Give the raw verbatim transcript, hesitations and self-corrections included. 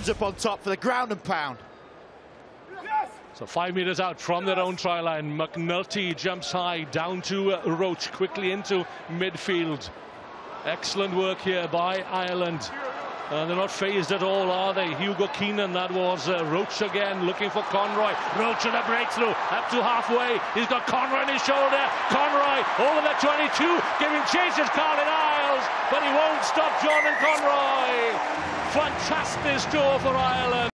Up on top for the ground and pound. So five metres out from their own try line, McNulty jumps high down to uh, Roach, quickly into midfield. Excellent work here by Ireland. Uh, they're not phased at all, are they? Hugo Keenan, that was uh, Roach again, looking for Conroy. Roach with a breakthrough, up to halfway. He's got Conroy on his shoulder. Conroy over the twenty-two, giving chase to Carlin Isles, but he won't stop John and Conroy. Fantastic score for Ireland.